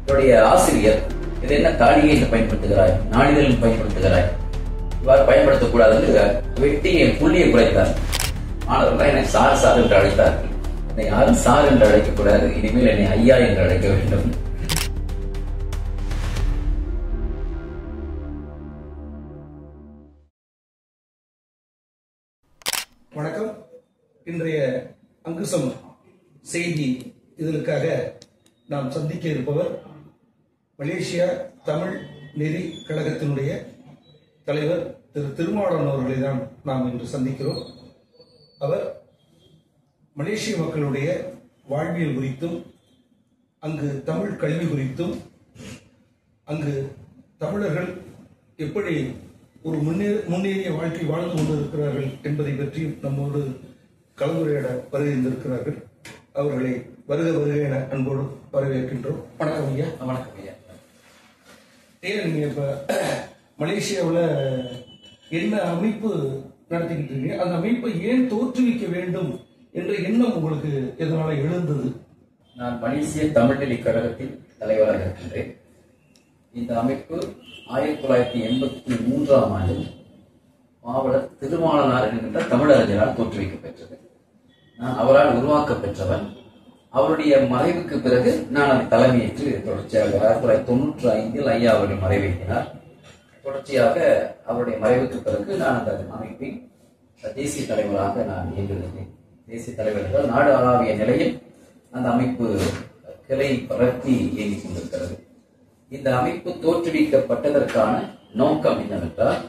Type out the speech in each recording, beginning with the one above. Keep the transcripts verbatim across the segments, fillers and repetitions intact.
என்னுடைய ஆசிரியர் இது என்ன தாடியை பயன்படுத்துகிறாய், நாளிதழில் பயன்படுத்துகிறாய், இவ்வாறு பயன்படுத்தக்கூடாது என்று வெட்டி என் புள்ளியை குறைத்தார். மாணவர்கள் என்னை சார் சார் என்று அழைத்தார்கள். என்னை யாரும் சார் என்று அழைக்கக்கூடாது, இனிமேல் என்னை ஐயா என்று அழைக்க வேண்டும். வணக்கம். இன்றைய அங்குசம் செய்தி இதழுக்காக நாம் சந்திக்க இருப்பவர் மலேசியா தமிழ் நெறி கழகத்தினுடைய தலைவர் திரு திருமாவளவன் அவர்களை தான் நாம் இன்று சந்திக்கிறோம். அவர் மலேசிய மக்களுடைய வாழ்வியல் குறித்தும், அங்கு தமிழ் கல்வி குறித்தும், அங்கு தமிழர்கள் எப்படி ஒரு முன்னே முன்னேறிய வாழ்க்கை வாழ்ந்து கொண்டிருக்கிறார்கள் என்பதை பற்றி நம்மோடு கலந்துரையாட வருகின்றிருக்கிறார்கள். அவர்களை வருக வருக என அன்போடு வரவேற்கின்றோம். வணக்கம் ஐயா. வணக்கம் ஐயா. ஏன் நீங்க இப்ப மலேசியாவில் என்ன அமைப்பு நடத்திக்கிட்டு இருக்கீங்க, அந்த அமைப்பை ஏன் தோற்றுவிக்க வேண்டும் என்ற எண்ணம் உங்களுக்கு எதனால எழுந்தது? நான் மலேசிய தமிழ் நெறி கழகத்தின் தலைவராக இருக்கின்றேன். இந்த அமைப்பு ஆயிரத்தி தொள்ளாயிரத்தி எண்பத்தி மூன்றாம் ஆண்டு மாவளர் திருமாவளவனார் என்கின்ற தமிழறிஞரால் தோற்றுவிக்க பெற்றது. நான் அவரால் உருவாக்க பெற்றவன். அவருடைய மறைவுக்கு பிறகு நான் அதை தலைமையேற்று தொடர்ச்சியாக ஆயிரத்தி தொள்ளாயிரத்தி தொண்ணூற்றி ஐந்தில் ஐயா அவர்கள் மறைவேற்றினார். தொடர்ச்சியாக அவருடைய மறைவுக்கு பிறகு நான் அந்த அமைப்பின் தேசிய தலைவராக நான் இயங்குகிறேன். தேசிய தலைவர் என்றால் நாடு ஆளாவிய நிலையில் அந்த அமைப்பு கிளை பரப்பி இயங்கிக் கொண்டிருக்கிறது. இந்த அமைப்பு தோற்றுவிக்கப்பட்டதற்கான நோக்கம் என்னவென்றால்,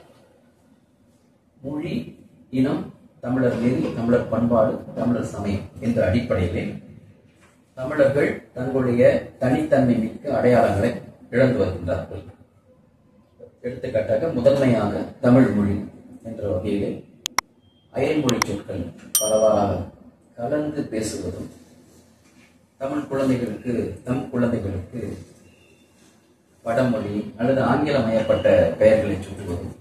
மொழி, இனம், தமிழர் நெறி, தமிழர் பண்பாடு, தமிழர் சமயம் என்ற அடிப்படையிலே தமிழர்கள் தங்களுடைய தனித்தன்மை மிக்க அடையாளங்களை இழந்து வருகின்றார்கள். எடுத்துக்காட்டாக முதன்மையாக தமிழ் மொழி என்ற வகையிலே அயல்மொழி சொற்கள் பரவலாக கலந்து பேசுவதும், தமிழ் குழந்தைகளுக்கு தம் குழந்தைகளுக்கு வடமொழி அல்லது ஆங்கிலமயப்பட்ட பெயர்களை சூட்டுவதும்,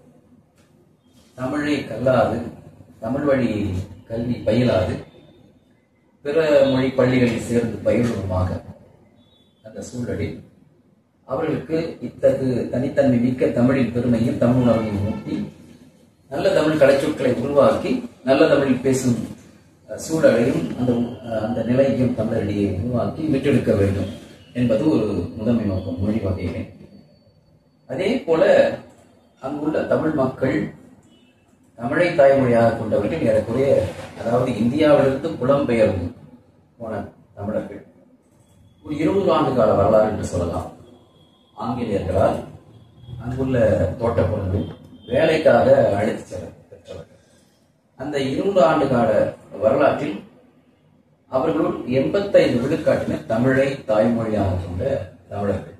தமிழை கல்லாது தமிழ் வழி கல்வி பயிலாது பிற மொழி பள்ளிகளில் சேர்ந்து பயிலுவதுமாக அந்த சூழலில் அவர்களுக்கு இத்தகு தனித்தன்மை மிக்க தமிழின் பெருமையும் தமிழ் உணர்வையும் ஊட்டி நல்ல தமிழ் கலைச்சொற்களை உருவாக்கி நல்ல தமிழில் பேசும் சூழலையும் அந்த அந்த நிலையையும் தமிழரிடையே உருவாக்கி விட்டெடுக்க வேண்டும் என்பது ஒரு முதன்மை நோக்கம் மொழி வகையிலே. அதே போல அங்குள்ள தமிழ் மக்கள் தமிழை தாய்மொழியாக கொண்டவர்கள் ஏறக்குறைய, அதாவது இந்தியாவிலிருந்து புலம்பெயர்ந்து போன தமிழர்கள் ஒரு இருநூறு ஆண்டு கால வரலாறு என்று சொல்லலாம். ஆங்கிலேயர்களால் அங்குள்ள தோட்டப்புறங்கள் வேலைக்காக அழைத்து செல்ல பெற்றவர்கள். அந்த இருநூறு ஆண்டு கால வரலாற்றில் அவர்களுள் எண்பத்தைந்து விழுக்காட்டினர் தமிழை தாய்மொழியாக கொண்ட தமிழர்கள்.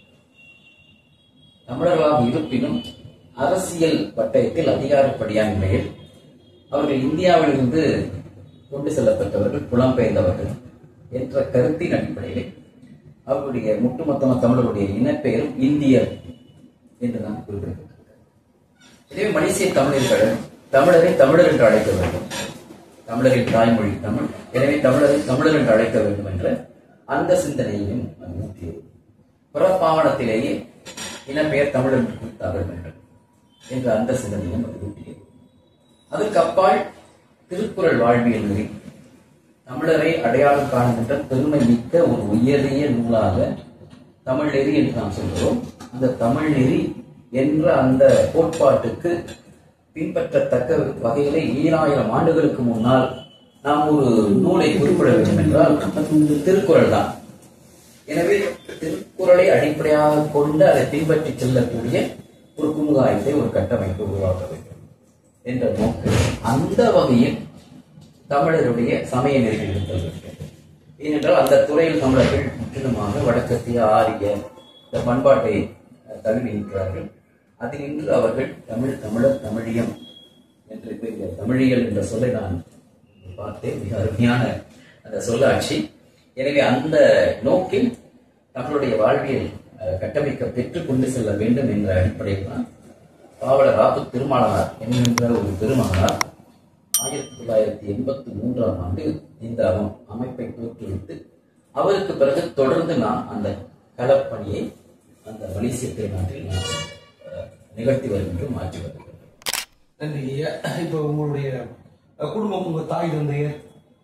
தமிழர்களாக இருப்பினும் அரசியல் பட்டயத்தில் அதிகாரப்படியான நிலையில் அவர்கள் இந்தியாவிலிருந்து கொண்டு செல்லப்பட்டவர்கள், புலம்பெயர்ந்தவர்கள் என்ற கருத்தின் அடிப்படையில் அவர்களுடைய ஒட்டுமொத்தமாக தமிழருடைய இனப்பெயரும் இந்தியர் என்று நான் குறிப்பிட்டிருக்கிறேன். எனவே மலேசிய தமிழர்கள் தமிழரை தமிழர் என்று அழைக்க வேண்டும், தமிழரின் தாய்மொழி தமிழ், எனவே தமிழரை தமிழர் என்று அழைக்க வேண்டும் என்ற அந்த சிந்தனையையும் ஊட்டியது. புறப்பாவனத்திலேயே இனப்பெயர் தமிழர் என்று குறித்தாக வேண்டும் என்ற அந்த சிந்தனையும் அது ஊட்டியது. அதற்கு அப்பால் திருக்குறள் வாழ்வியல் நெறி தமிழரை அடையாளம் காணுகின்ற பெருமை மிக்க ஒரு உயரிய நூலாக தமிழ் நெறி என்று நாம் சொல்கிறோம். அந்த தமிழ் நெறி என்ற அந்த கோட்பாட்டுக்கு பின்பற்றத்தக்க வகையிலே ஈராயிரம் ஆண்டுகளுக்கு முன்னால் நாம் ஒரு நூலை குறிப்பிட வேண்டும் என்றால் திருக்குறள் தான். எனவே திருக்குறளை அடிப்படையாக கொண்டு அதை பின்பற்றி செல்லக்கூடிய ஒரு குமுகாயத்தை, ஒரு கட்டமைப்பு உருவாக்க வேண்டும் என்ற நோக்கம். அந்த வகையில் தமிழருடைய சமய நெறிகள் இருத்தல் வேண்டும். ஏனென்றால் அந்த துறையில் தமிழர்கள் முற்றிலுமாக வடக்கத்திய ஆரிய இந்த பண்பாட்டை தழுவி இருக்கிறார்கள். அதினின்று அவர்கள் தமிழ், தமிழர், தமிழியம் என்று தமிழியல் என்ற சொல்லை நான் பார்த்தேன். மிக அருமையான அந்த சொல்லாட்சி. எனவே அந்த நோக்கில் தங்களுடைய வாழ்வியல் கட்டமைக்க பெற்றுக் கொண்டு செல்ல வேண்டும் என்ற அடிப்படையில் தான் பாவலர் ராப்பு திருமாவளவனார் என்கின்ற ஒரு பெருமகனார் ஆயிரத்தி தொள்ளாயிரத்தி எண்பத்தி மூன்றாம் ஆண்டு இந்த அமைப்பை தோற்றுவித்து அவருக்கு பிறகு தொடர்ந்து நான் அந்த களப்பணியை அந்த மலேசிய திருநாட்டில் நாம் நிகழ்த்தி வருகின்றோம், மாற்றி வருகின்றோம். நன்றி ஐயா. இப்போ உங்களுடைய குடும்பம், உங்க தாய் தந்தையர்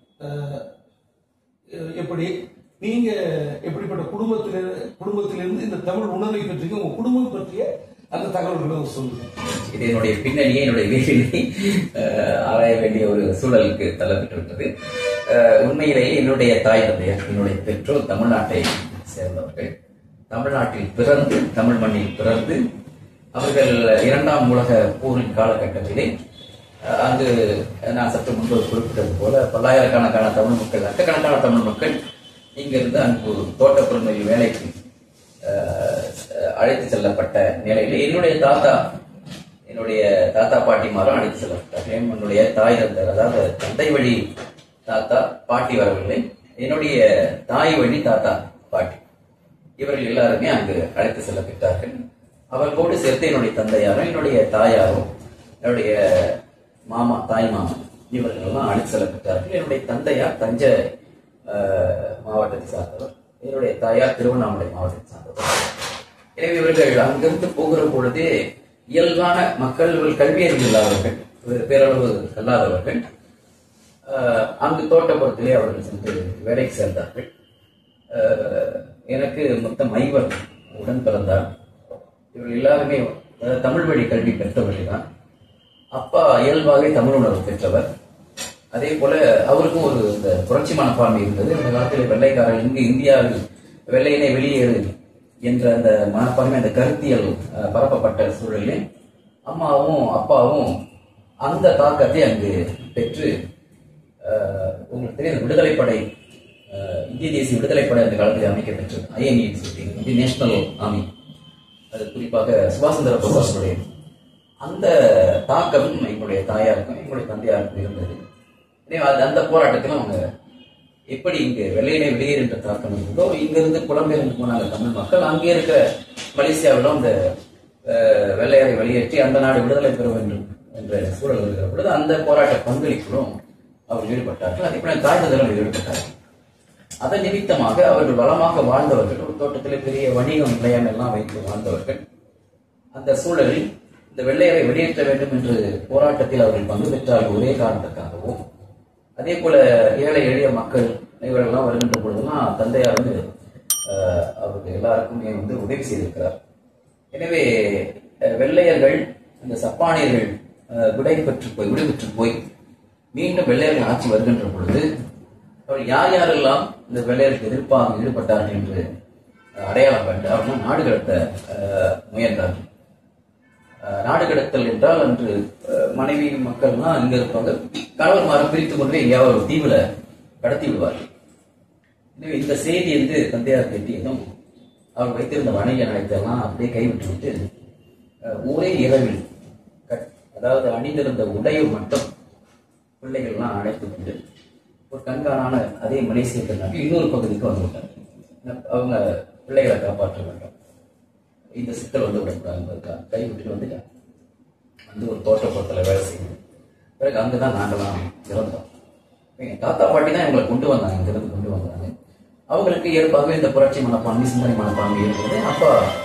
எப்படி, நீங்க எப்படிப்பட்ட குடும்பத்தில குடும்பத்திலிருந்து இந்த தமிழ் உணர்வை பற்றிய உங்க குடும்பம் பற்றிய அந்த தகவல்களை சொல்லுங்க. இது என்னுடைய பின்னணியை, என்னுடைய வீட்டிலே ஆராய வேண்டிய ஒரு சூழலுக்கு தள்ளப்பட்டு விட்டது. உண்மையிலேயே என்னுடைய தாய் தந்தையர், என்னுடைய பெற்றோர் தமிழ்நாட்டை சேர்ந்தவர்கள். தமிழ்நாட்டில் பிறந்து, தமிழ் மண்ணில் பிறந்து, அவர்கள் இரண்டாம் உலக போரின் காலகட்டத்திலே அங்கு நான் சற்று முன்பு குறிப்பிட்டது போல பல்லாயிரக்கணக்கான தமிழ் மக்கள், லட்சக்கணக்கான தமிழ் மக்கள் இங்கிருந்து அங்கு தோட்டப்புறமையில் வேலைக்கு அழைத்து செல்லப்பட்ட நிலையில் என்னுடைய தாத்தா, என்னுடைய தாத்தா பாட்டிமாரும் அழைத்து செல்லப்பட்டார்கள். என்னுடைய தாய் தந்தை, அதாவது தந்தை வழி தாத்தா பாட்டி வரவில்லை, என்னுடைய தாய் வழி தாத்தா பாட்டி இவர்கள் எல்லாருமே அங்கு அழைத்து செல்லப்பட்டார்கள். அவர்களோடு சேர்த்து என்னுடைய தந்தையாரும் என்னுடைய தாயாரும் என்னுடைய மாமா, தாய் மாமா இவர்கள் எல்லாம் அழைத்து செல்லப்பட்டார்கள். என்னுடைய தந்தையார் தஞ்சை மாவட்டத்தை சார்ந்தவர், என்னுடைய தாயார் திருவண்ணாமலை மாவட்டத்தை சார்ந்தவர். எனவே இவர்கள் அங்கிருந்து போகிற பொழுதே இயல்பான மக்கள், கல்வியறிவு இல்லாதவர்கள், பேரளவு கல்லாதவர்கள், அங்கு தோட்டப்புறத்திலே அவர்கள் சென்று வேலைக்கு சேர்ந்தார்கள். எனக்கு மொத்தம் ஐவர் உடன் பிறந்தார். இவர்கள் எல்லாருமே தமிழ் வழி கல்வி பெற்றவர்கள் தான். அப்பா இயல்பாகவே தமிழ் உணர்வு பெற்றவர். அதே போல அவருக்கும் ஒரு இந்த புரட்சி மனப்பான்மை இருந்தது. இந்த காலத்தில் வெள்ளைக்காரர்கள் இங்கு இந்தியாவில் வெள்ளையினை வெளியேறு என்ற அந்த மனப்பான்மை, அந்த கருத்தியல் பரப்பப்பட்ட சூழலில் அம்மாவும் அப்பாவும் அந்த தாக்கத்தை அங்கு பெற்று, உங்களுக்கு தெரியும் விடுதலைப்படை, இந்திய தேசிய விடுதலைப்படை அந்த காலத்தில் அமைக்க பெற்றது. ஐஎன்ஏ இந்திய நேஷனல் ஆர்மி, அது குறிப்பாக சுபாஷ் சந்திர போஸுடைய அந்த தாக்கம் எங்களுடைய தாயாருக்கும் எங்களுடைய தந்தையாருக்கும் இருந்தது. அந்த போராட்டத்தில் அவங்க எப்படி இங்கு வெள்ளையினை வெளியேறுகின்ற தாக்கம் இருந்ததோ, இங்கிருந்து புலம்பெயர்ந்து போனாங்க தமிழ் மக்கள். அங்கே இருக்கிற மலேசியாவிலும் அந்த வெள்ளையரை வெளியேற்றி அந்த நாடு விடுதலை பெற வேண்டும் என்ற சூழல் இருக்கிற பொழுது அந்த போராட்ட பங்களிப்பிலும் அவர்கள் ஈடுபட்டார்கள். அதே போல தாய் தந்தையரும் ஈடுபட்டார்கள். அதன் நிமித்தமாக அவர்கள் வளமாக வாழ்ந்தவர்கள், ஒரு தோட்டத்திலே பெரிய வணிகம் நிலையம் எல்லாம் வைத்து வாழ்ந்தவர்கள். அந்த சூழலில் இந்த வெள்ளையரை வெளியேற்ற வேண்டும் என்று போராட்டத்தில் அவர்கள் பங்கு பெற்றார்கள் ஒரே காரணத்துக்காகவும். அதே போல ஏழை எளிய மக்கள் இவர்கள்லாம் வருகின்ற பொழுதுலாம் தந்தையார் வந்து அவர்கள் எல்லாருக்குமே வந்து உதவி செய்திருக்கிறார். எனவே வெள்ளையர்கள், இந்த சப்பானியர்கள் விடை பெற்று போய் விடுபெற்று போய் மீண்டும் வெள்ளையர்கள் ஆட்சி வருகின்ற பொழுது அவர்கள் யார் யாரெல்லாம் இந்த வெள்ளையருக்கு எதிர்ப்பாக ஈடுபட்டார்கள் என்று அடையாளம் கண்டு அவர்கள் நாடு கடத்த முயன்றார்கள். நாடு கடத்தல் என்றால் அன்று மனைவி மக்கள்லாம் இங்க இருப்பாங்க, கணவன்மாரை பிரித்து கொண்டு எங்கேயாவது ஒரு தீவுல கடத்தி விடுவார்கள். எனவே இந்த செய்தி வந்து தந்தையார் கேட்டதும் அவர் வைத்திருந்த வணிக நயத்தெல்லாம் அப்படியே கைவிட்டு விட்டு ஒரே இரவில், அதாவது அணிந்திருந்த உடையை மட்டும் பிள்ளைகள்லாம் அழைத்துக் கொண்டு ஒரு கண்காணான அதே மலேசிய திருநாட்டில் இன்னொரு பகுதிக்கு வந்துவிட்டாங்க. அவங்க பிள்ளைகளை காப்பாற்ற வேண்டும், இந்த சிக்கல் வந்து விடக்கூடாது, கை விட்டுட்டு வந்துட்டாங்க. வந்து ஒரு தோட்டப்புறத்தில் வேலை செய்யணும். பிறகு அங்குதான் நாங்களாம் இறந்தோம். எங்க தாத்தா பாட்டி தான் எங்களை கொண்டு வந்தாங்க, இங்கிருந்து கொண்டு வந்தாங்க. அவங்களுக்கு இயல்பாகவே இந்த புரட்சி மனப்பான்மை, சிந்தனை மனப்பான்மை இருக்கிறது. அப்பா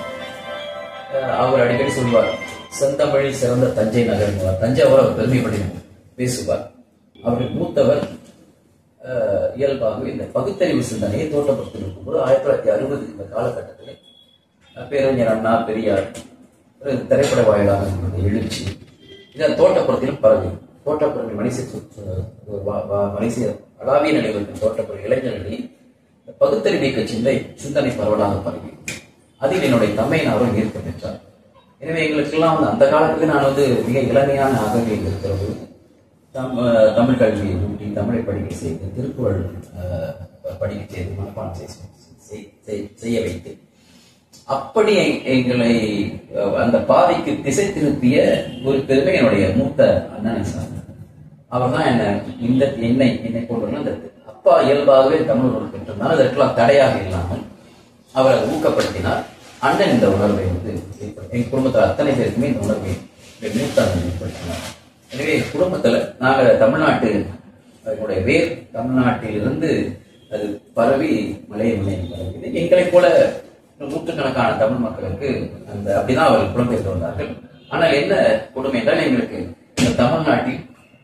அவர் அடிக்கடி சொல்வார், செந்தமிழில் சிறந்த தஞ்சை நகர், தஞ்சாவூர் அவர் பெருமைப்படி பேசுவார். அவர்கள் மூத்தவர் இயல்பாகவே இந்த பகுத்தறிவு சிந்தனையை தோட்டப்புறத்தில் இருக்கும்போது ஆயிரத்தி தொள்ளாயிரத்தி அறுபது இந்த காலகட்டத்தில் பேரறிஞர் அண்ணா, பெரியார், திரைப்பட வாயிலாக எழுச்சி இதன் தோட்டப்புறத்திலும் பரவி, தோட்டப்புறங்கள் மலேசிய மலேசிய அளாவிய நிலையில் தோட்டப்புற இளைஞர்களில் பகுத்தறிவிக்க சிந்தை சிந்தனை பரவலாக பரவி அதில் என்னுடைய தம்மையினாரும் ஈர்க்க பெற்றார். எனவே எங்களுக்கெல்லாம் வந்து அந்த காலத்துக்கு நான் வந்து மிக இளமையான ஆகவியில் இருக்கிறது. தமிழ் கல்வியை ஊட்டி, தமிழை படிக்க செய்து, திருக்குறள் படிக்க செய்து, மனப்பாடம் செய்ய வைத்து, அப்படி எங்களை அந்த பாதைக்கு திசை திருப்பிய ஒரு பெருமை என்னுடைய மூத்த அண்ணனை சார். அவர் தான் என்ன இந்த என்னை என்னை போன்ற அந்த அப்பா இயல்பாகவே தமிழ் உணர்வு பெற்றிருந்தால் அதற்கெல்லாம் தடையாக இல்லாமல் அவர் அதை ஊக்கப்படுத்தினார். அண்ணன் இந்த உணர்வை வந்து எங்கள் குடும்பத்தில் அத்தனை பேருக்குமே இந்த உணர்வை மூத்த அண்ணன் ஏற்படுத்தினார். எனவே குடும்பத்துல நாங்க தமிழ்நாட்டு என்னுடைய வேர் தமிழ்நாட்டிலிருந்து அது பரவி மலைய மலையை பரவிது. எங்களை போல நூற்றுக்கணக்கான தமிழ் மக்களுக்கு அந்த அப்படிதான் அவர்கள் புலம்பெயர்ந்து வந்தார்கள். ஆனால் என்ன கொடுமை என்றால் எங்களுக்கு இந்த தமிழ்நாட்டில்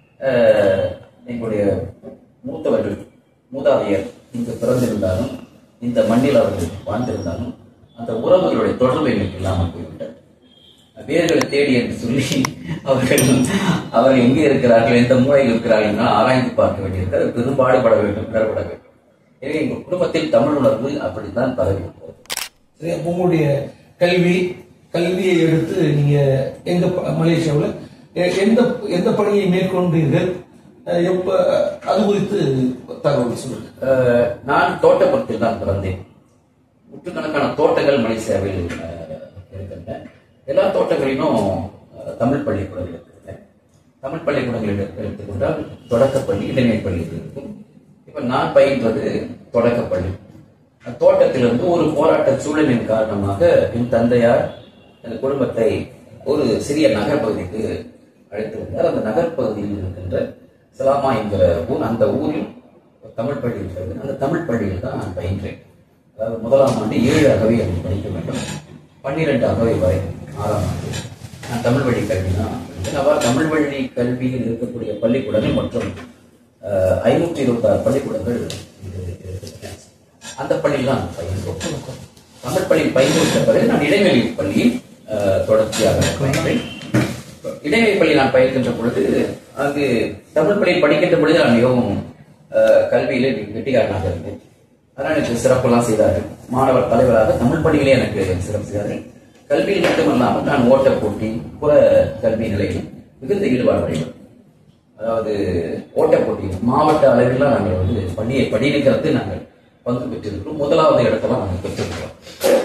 எங்களுடைய மூத்தவர்கள் மூதாதையர் இங்கு பிறந்திருந்தாலும் இந்த மண்ணில் அவர்கள் வாழ்ந்திருந்தாலும் அந்த உறவுகளுடைய தொடர்பு எங்களுக்கு இல்லாமல் போய்விட்டது. வேர்களை தேடி என்று சொல்லி அவர்கள் அவர்கள் எங்கே இருக்கிறார்கள், எந்த மூலையில் இருக்கிறார்கள் என்றால் ஆராய்ந்து பார்க்க வேண்டியிருக்கிறது. பெரும்பாடுபட வேண்டும், உணர்பட வேண்டும். எனவே எங்கள் குடும்பத்தில் தமிழ் உணர்வு அப்படித்தான் பரவி இருக்கிறது. சரி, உங்களுடைய கல்வி கல்வியை எடுத்து நீங்க எங்க மலேசியாவில் எந்த எந்த பணியை மேற்கொண்டீர்கள், எப்ப அது குறித்து தகவல் சொல்லுங்க. நான் தோட்டப்புறத்தில் தான் பிறந்தேன். நூற்றுக்கணக்கான தோட்டங்கள் மலேசியாவில் இருக்கின்றன. எல்லா தோட்டங்களிலும் தமிழ் பள்ளிக்கூடங்கள் இருக்கின்றன. தமிழ் பள்ளிக்கூடங்கள் எடுத்துக்கொண்டால் தொடக்கப்பள்ளி, இடைநிலைப்பள்ளி இருக்கும். இப்ப நான் பயின்றது தொடக்கப்பள்ளி. தோட்டத்திலிருந்து ஒரு போராட்ட சூழலின் காரணமாக என் தந்தையார் என் குடும்பத்தை ஒரு சிறிய நகர்பகுதிக்கு அழைத்து வந்தார். அந்த நகர்பகுதியில் இருக்கின்ற சலாமா என்கிற ஊர், அந்த ஊரில் தமிழ் பள்ளி இருக்கிறது. அந்த தமிழ் பள்ளியில் தான் நான் பயின்றேன். அதாவது முதலாம் ஆண்டு ஏழு அகவை எனக்கு படிக்க வேண்டும், பன்னிரண்டு அகவை வரை ஆறாம் ஆண்டு நான் தமிழ் வழி கல்வி தான் படித்தேன். அவ்வாறு தமிழ் வழி கல்வியில் இருக்கக்கூடிய பள்ளிக்கூடங்கள் மற்றும் ஐநூற்றி இருபத்தி ஆறு பள்ளிக்கூடங்கள் இருக்கின்றன. அந்த பள்ளியில் தான் பயின்றோம். தமிழ் பள்ளியில் பயின்று பிறகு நான் இடைவெளி பள்ளியில் தொடர்ச்சியாக பயின்றேன். இடைநிலை பள்ளி நான் பயிர்கின்ற பொழுது அங்கு தமிழ் பள்ளியில் படிக்கின்ற பொழுது நான் மிகவும் கல்வியிலே வெட்டிக்காரனாக இருந்தேன். அதனால் எனக்கு சிறப்பெல்லாம் செய்தார்கள். மாணவர் தலைவராக தமிழ் பள்ளியிலே எனக்கு சிறப்பு செய்தார்கள். கல்வியில் மட்டுமல்லாமல் நான் ஓட்ட போட்டி, புற கல்வி நிலையில் மிகுந்த ஈடுபாடு அடைவோம். அதாவது ஓட்ட போட்டியில் மாவட்ட அளவில் நாங்கள் வந்து பள்ளியை படிக்கிறது நாங்கள் பங்கு பெற்றிருக்கிறோம். முதலாவது இடத்தெல்லாம் நாங்கள் பெற்றிருக்கிறோம்.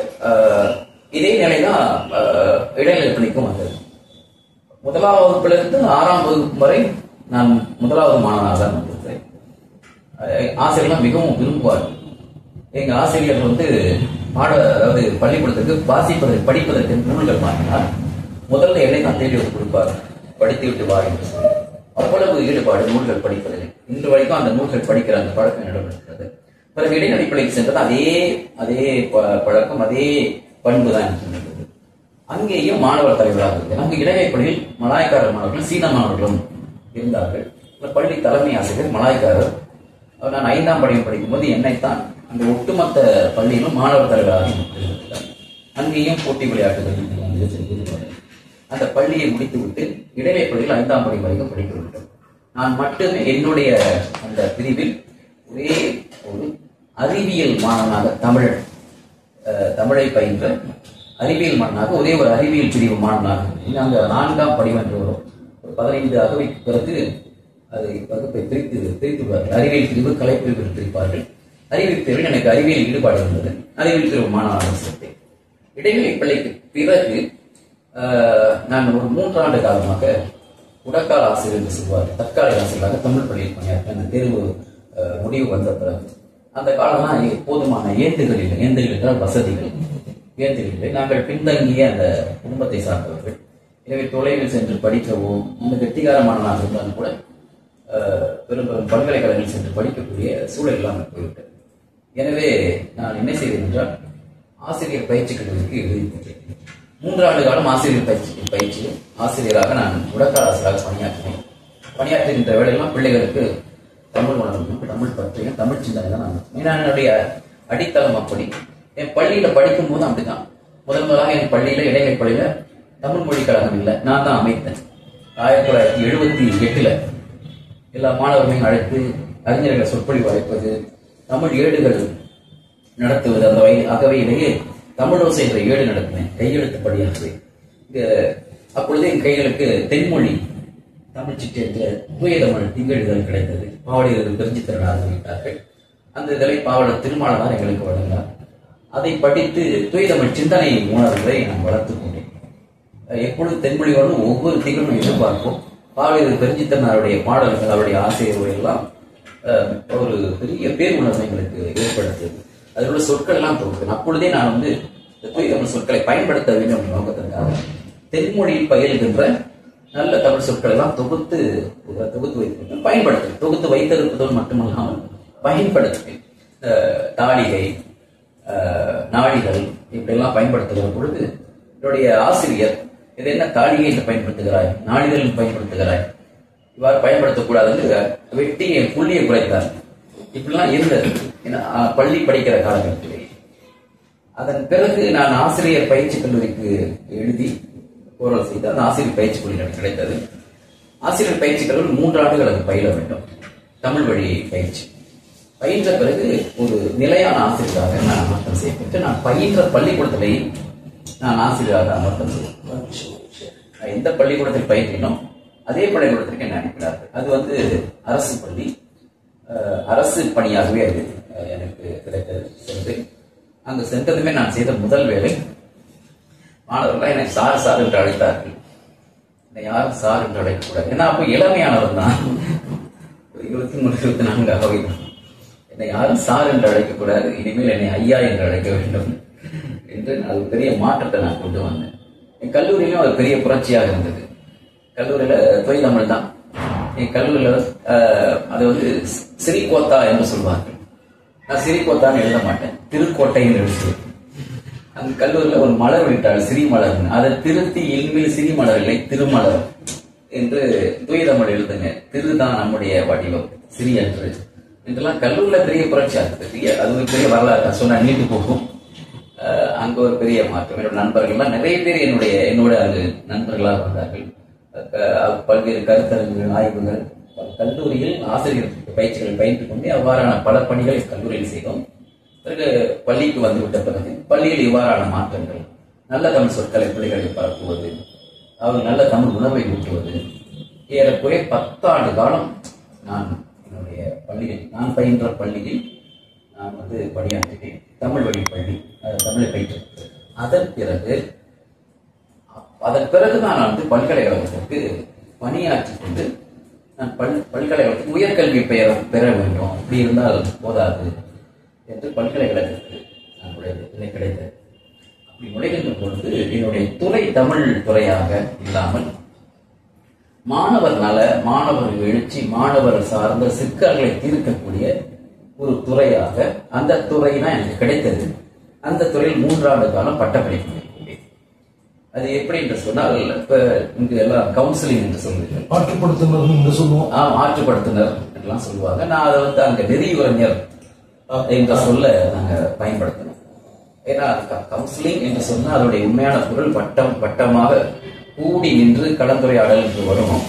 இதே நிலைதான் இடைநிலை பள்ளிக்கும் வந்தது. முதலாவது வகுப்பிலிருந்து ஆறாம் வகுப்பு வரை நான் முதலாவது மாணவனாக தான் வந்திருக்கிறேன். ஆசிரியர்கள் மிகவும் விரும்புவார்கள். எங்க ஆசிரியர்கள் வந்து பாட அதாவது பள்ளிக்கூடத்துக்கு வாசிப்பதற்கு படிப்பதற்கு நூல்கள் வாங்கினார். முதல்ல என்னை தான் தேடி வந்து கொடுப்பார், படித்து விட்டு வா என்று சொல்லி. அவ்வளவு ஈடுபாடு நூல்கள் படிப்பதில்லை. இன்று வரைக்கும் அந்த நூல்கள் படிக்கிற அந்த பழக்கம் நடக்கிறது. பிறகு இடைநிலை பள்ளிக்கு சென்றது அதே அதே பழக்கம், அதே பண்பு தான் இருக்கின்றது. அங்கேயும் மாணவர் தலைவராக இருந்தது. அங்கு இடைநிலை பள்ளியில் மலாய்க்காரர் மாணவர்களும் சீன மாணவர்களும் இருந்தார்கள். பள்ளி தலைமை ஆசிரியர் மலாய்க்காரர். நான் ஐந்தாம் படிப்பு படிக்கும் போது என்னைத்தான் அந்த ஒட்டுமொத்த பள்ளியிலும் மாணவர் தலைவராக இருந்தார். அங்கேயும் போட்டி விளையாட்டுகள் அந்த பள்ளியை முடித்துவிட்டு இடைநிலை பள்ளியில் ஐந்தாம் படி வரைக்கும் படிக்க வேண்டும். நான் மட்டுமே என்னுடைய அந்த பிரிவில் ஒரே ஒரு அறிவியல் மாணவனாக தமிழ் தமிழை பயின்ற அறிவியல் மாணவனாக ஒரே ஒரு அறிவியல் பிரிவு மாணவனாக அங்க நான்காம் படிவென்று வரும். ஒரு பதினைந்து அகவைக்கு பிறகு அதை வகுப்பை பிரித்து பிரித்து விடுவார்கள். அறிவியல் பிரிவு, கலைப்பிரிவு பிரிப்பார்கள். அறிவியல் பிரிவில் எனக்கு அறிவியல் ஈடுபாடு இருந்தது. அறிவியல் பிரிவு மாணவனாக சேர்த்தேன். இடைநிலை பள்ளிக்கு பிறகு நான் ஒரு மூன்றாண்டு காலமாக உடற்கால ஆசிரியர் என்று சொல்வார், தற்கால ஆசிரியராக தமிழ் பள்ளியில் பணியாற்ற அந்த தேர்வு முடிவு வந்த பிறகு அந்த காலம்லாம் போதுமான ஏந்துகள் இல்லை. ஏந்துகள் என்றால் வசதிகள், ஏந்துகள் இல்லை. நாங்கள் பின்தங்கிய அந்த குடும்பத்தை சார்ந்தவர்கள். எனவே தொலைவில் சென்று படிக்கவோ அந்த கெட்டிகாரமானவனாக இருந்தாலும் கூட பெரும் பெரும் பல்கலைக்கழகங்கள் சென்று படிக்கக்கூடிய சூழல் இல்லாமல் போய்விட்டது. எனவே நான் என்ன செய்தேன் என்றால் ஆசிரியர் பயிற்சி கல்லூரிக்கு எழுதி மூன்றாண்டு காலம் ஆசிரியர் பயிற்சி பயிற்சியில் ஆசிரியராக நான் உடற்கால ஆசிரியராக பணியாற்றினேன். பணியாற்றுகின்ற வேலையெல்லாம் பிள்ளைகளுக்கு தமிழ் உணர்வும் தமிழ் பற்றியும் தமிழ் சிந்தனை தான் நான் என்னுடைய அடித்தளம். அப்படி என் பள்ளியில படிக்கும் போது அப்படிதான் முதல் முதலாக என் பள்ளியில இடைநிலை பள்ளியில தமிழ் மொழி கழகம் இல்லை, நான் தான் அமைத்தேன். ஆயிரத்தி தொள்ளாயிரத்தி எழுபத்தி எட்டுல எல்லா மாணவர்களையும் அழைத்து அறிஞர்களை சொற்பொழிவு அழைப்பது, தமிழ் ஏடுகள் நடத்துவது. அந்த வகை அகவையிலேயே தமிழோசை என்ற ஏடு நடத்தினேன், கையெழுத்து படியானது. அப்பொழுது என் கைகளுக்கு தென்மொழி தமிழ் சிற்றேற்ற தூய தமிழ் திங்கெழுதல் கிடைத்தது. பாவலர் பிரிஞ்சு திறன் ஆரம்பித்தார்கள். அந்த இதழை பாவலர் திருமாவளவன் எங்களுக்கு வழங்கினார். அதை படித்து தூய தமிழ் சிந்தனை உணர்வுகளை நான் வளர்த்துக் கொண்டேன். எப்பொழுது தென்மொழியோடு ஒவ்வொரு திங்களும் எதிர்பார்ப்போம். பாவலர் பெருஞ்சித்தனாருடைய பாடல்கள், அவருடைய ஆசிரியர்கள் எல்லாம் ஒரு பெரிய பேர் உணர்வை எங்களுக்கு ஏற்படுத்தியது. அதில் உள்ள சொற்கள் எல்லாம் தொகுத்தேன். அப்பொழுதே நான் வந்து தூய தமிழ் சொற்களை பயன்படுத்த வேண்டும் என்ற நோக்கத்திற்காக தென்மொழியில் பயில்கின்ற நல்ல தமிழ் சொற்கள் எல்லாம் தொகுத்து தொகுத்து வைத்திருக்கேன், பயன்படுத்துவேன். தொகுத்து வைத்திருப்பதோடு மட்டுமல்லாமல் பயன்படுத்துவேன். தாளிகை, நாளிதழ், இப்படியெல்லாம் பயன்படுத்துகிற பொழுது என்னுடைய ஆசிரியர், இது என்ன தாடியை என்று பயன்படுத்துகிறாய், நாளிதழில் பயன்படுத்துகிறாய், இவ்வாறு பயன்படுத்தக்கூடாது என்று வெட்டி என் புள்ளியை குறைத்தார். இப்படிலாம் இருந்தது பள்ளி படிக்கிற காலகட்டத்திலே. அதன் பிறகு நான் ஆசிரியர் பயிற்சி கல்லூரிக்கு எழுதி கோரல் செய்து அந்த ஆசிரியர் பயிற்சி கல்லூரி எனக்கு கிடைத்தது. ஆசிரியர் பயிற்சி கல்லூரி மூன்று ஆண்டுகள் அது பயில வேண்டும், தமிழ் வழி பயிற்சி. பயின்ற பிறகு ஒரு நிலையான ஆசிரியராக நான் அமர்த்தம் செய்யப்பட்டு நான் பயின்ற பள்ளிக்கூடத்திலேயே நான் ஆசிரியராக அமர்த்தம் செய்ய எந்த பள்ளிக்கூடத்தில் பயிற்றினோம் அதே பள்ளிக்கூடத்திற்கு என்ன அனுப்பினார்கள். அது வந்து அரசு பள்ளி, அரசு பணியாகவே அது எனக்கு கிடைத்தது. சென்று அங்கு சென்றதுமே நான் செய்த முதல் வேலை, மாணவர்கள் என்னை சார் சார் என்று அழைத்தார்கள். என்னை யாரும் சார் என்று அழைக்கக்கூடாது, ஏன்னா அப்போ இளமையானவர் தான், இருபத்தி மூணு இருபத்தி நான்கு ஆகவே என்னை யாரும் சார் என்று அழைக்கக்கூடாது, இனிமேல் என்னை ஐயா என்று அழைக்க வேண்டும் என்று அது பெரிய மாற்றத்தை நான் கொண்டு வந்தேன். என் கல்லூரியிலும் அது பெரிய புரட்சியாக இருந்தது. கல்லூரியில தொய் தமிழ் தான். என் கல்லூரியில அது வந்து சிறிகோத்தா என்று சொல்வார்கள். நான் சிறிகோத்தான்னு எழுத மாட்டேன், திருக்கோட்டைன்னு எழுதுவேன். அந்த கல்லூரியில ஒரு மலர் விட்டாள், சிறி மலர், அதை திருத்தி இனிமேல் சிறி மலர் இல்லை திருமலர் என்று தூய் தமிழ் எழுதுங்க, திருதான் நம்முடைய வடிவம், சிறி அன்று இதெல்லாம் கல்லூரில பெரிய புரட்சியா இருக்கு. அது ஒரு பெரிய வரலாறு சொன்னா நீட்டு போகும். அங்க ஒரு பெரிய மாற்றம். என்னோட நண்பர்கள்லாம் நிறைய பேர் என்னுடைய என்னோட அது நண்பர்களாக வந்தார்கள். பல்வேறு கருத்தரங்குகள், ஆய்வுகள், கல்லூரியில் ஆசிரியர் பயிற்சிகள் பயின்று கொண்டு அவ்வாறான பல பணிகளை கல்லூரியில் செய்தோம். பிறகு பள்ளிக்கு வந்துவிட்ட பிறகு பள்ளியில் இவ்வாறான மாற்றங்கள், நல்ல தமிழ் சொற்களை பிள்ளைகளை பரப்புவது, அவர் நல்ல தமிழ் உணவை ஊட்டுவது, ஏறக்குறைய பத்தாண்டு காலம் நான் என்னுடைய பள்ளியில், நான் பயின்ற பள்ளியில் நான் வந்து பணியாற்றினேன். தமிழ் வழி பள்ளி, தமிழை பயிற்று. அதன் பிறகு அதன் பிறகுதான் நான் வந்து பல்கலைக்கழகத்திற்கு பணியாற்றி கொண்டு நான் பல் பல்கலைக்கழகத்துக்கு உயர்கல்வி பெயர் பெற வேண்டும், அப்படி இருந்தால் போதாது என்று பல்கலைக்கழகத்திற்கு நம்முடைய நிலை கிடைத்தது. அப்படி நுழைகின்ற பொழுது என்னுடைய துறை தமிழ் துறையாக இல்லாமல் மாணவர் நல, மாணவர் எழுச்சி, மாணவர் சார்ந்த சிக்கல்களை தீர்க்கக்கூடிய ஒரு துறையாக அந்த துறை தான் எனக்கு கிடைத்தது. அந்த துறையில் மூன்றாண்டு காலம் பட்டப்படிப்பு மேற்கொண்டேன். அது எப்படி என்று சொன்னால், இப்ப இங்கு எல்லாம் கவுன்சிலிங் என்று சொல்லுவீர்கள், ஆற்றுப்படுத்துனர் என்று சொல்லுவோம். ஆஹ் ஆற்றுப்படுத்துனர் என்றெல்லாம் சொல்லுவாங்க. நான் அதை வந்து அங்க நெறியுரைஞர் என்ற சொல்ல நாங்க பயன்படுத்தணும். ஏன்னா கவுன்சிலிங் என்று சொன்னா அதனுடைய உண்மையான பொருள் பட்டம் பட்டமாக கூடி நின்று கலந்துரையாடல் என்று வரும்.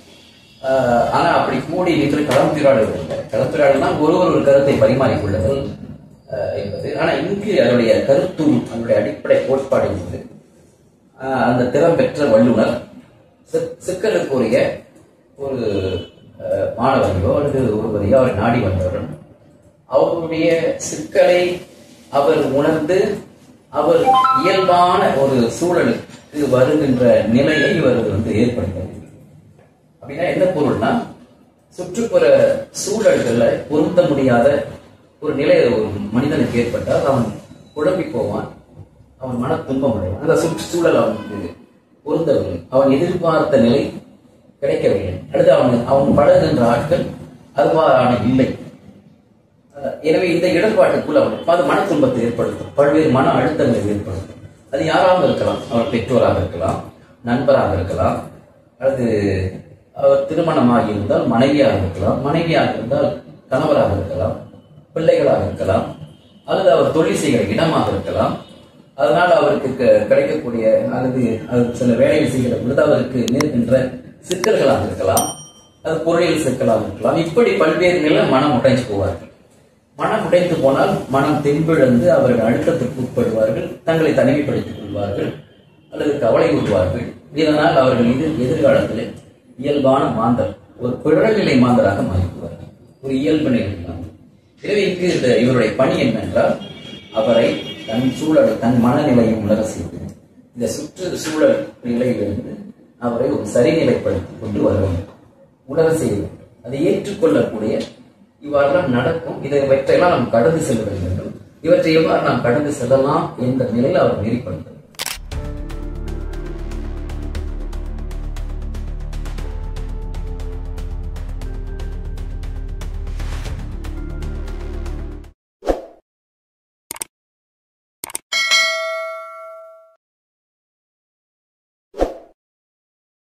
ஆனா அப்படி கூடி நின்று கலந்துரையாடல் இல்லை. கலந்துரையாடல்னா ஒருவர் ஒரு கருத்தை பரிமாறிக்கொள்ளுதல் என்பது. ஆனா இங்கு அதனுடைய கருத்தும் அதனுடைய அடிப்படை கோட்பாடு என்பது அந்த திறம் பெற்ற வல்லுநர் சிக்கலுக்குரிய ஒரு மாணவர்களோ அல்லது ஒருவரையோ அவர் நாடி வந்தவர்கள் அவருடைய சிக்கலை அவர் உணர்ந்து அவர் இயல்பான ஒரு சூழலுக்கு வருகின்ற நிலையை இவர் வந்து ஏற்படுத்த. அப்படின்னா என்ன பொருள்னா, சுற்றுப்புற சூழல்கள்ல பொருந்த முடியாத ஒரு நிலை ஒரு மனிதனுக்கு ஏற்பட்டால் அவன் குழம்பி போவான், அவன் மன துன்பம் அடைவான். அந்த சுற்றுச்சூழல் அவனுக்கு பொருந்தவில்லை, அவன் எதிர்பார்த்த நிலை கிடைக்கவில்லை, அடுத்து அவன் அவன் பழகுகின்ற ஆட்கள் அதுவாறான இல்லை. எனவே இந்த இடர்பாட்டுக்குள் அவனுக்கு அது மன துன்பத்தை ஏற்படுத்தும், பல்வேறு மன அழுத்தங்களை ஏற்படுத்தும். அது யாராவது இருக்கலாம், அவர் பெற்றோராக இருக்கலாம், நண்பராக இருக்கலாம், அல்லது அவர் திருமணமாகி இருந்தால் மனைவியாக இருக்கலாம், மனைவியாக இருந்தால் கணவராக இருக்கலாம், பிள்ளைகளாக இருக்கலாம், அல்லது அவர் தொழில் செய்கிற இடமாக இருக்கலாம். அதனால் அவருக்கு கிடைக்கக்கூடிய அல்லது சில வேலைகள் செய்கிற பொழுது அவருக்கு நேர்கின்ற சிக்கல்களாக இருக்கலாம், அது பொருளியல் சிக்கலாக இருக்கலாம். இப்படி பல்வேறு நிலை மனம் உடைஞ்சு போவார்கள். மனம் உடைந்து போனால் மனம் தெம்பிழந்து அவர்கள் அழுத்தத்திற்கு உட்படுவார்கள், தங்களை தனிமைப்படுத்திக் கொள்வார்கள் அல்லது கவலை கொள்வார்கள். இதனால் அவர்கள் இது எதிர்காலத்தில் இயல்பான மாந்தர், ஒரு பிறநிலை மாந்தராக மாறிவிடுவார்கள், ஒரு இயல்பு நிலை மாந்தர். எனவே இங்கு இந்த இவருடைய பணி என்னென்றால், அவரை தன் சூழல் தன் மனநிலையை உணர செய்து இந்த சுற்று சூழல் நிலையிலிருந்து அவரை ஒரு சரிநிலைப்படுத்திக் கொண்டு வர வேண்டும், உணர செய்ய வேண்டும், அதை ஏற்றுக்கொள்ளக்கூடிய இவ்வாறெல்லாம் நடக்கும். இதை இவற்றையெல்லாம் நாம் கடந்து செல்ல வேண்டும். இவற்றை எவ்வாறு நாம் கடந்து செல்லலாம் என்ற நிலையில் அவர் நெறிப்படுத்த